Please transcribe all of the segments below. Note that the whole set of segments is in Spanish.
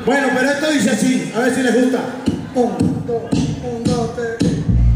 Bueno, pero esto dice así, a ver si les gusta. Un, dos, tres.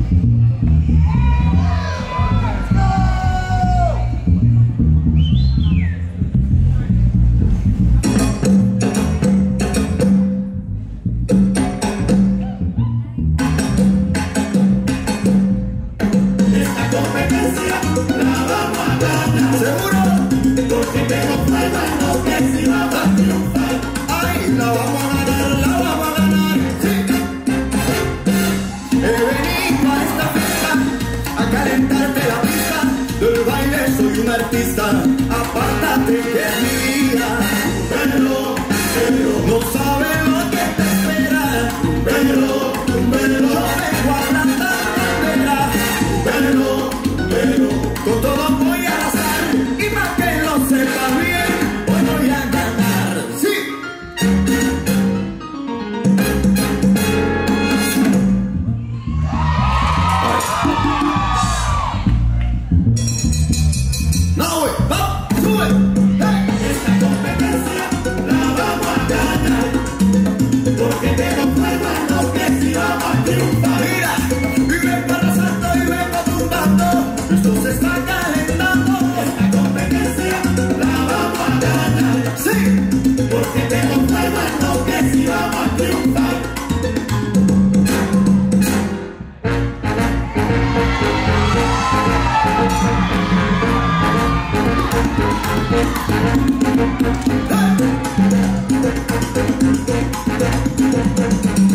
Artista, apártate que es mi vida, pero no sabe lo que te espera, pero no me guarda la bandera, pero con todo voy a hacer y más que lo sepa bien, hoy voy a ganar, sí. Hey!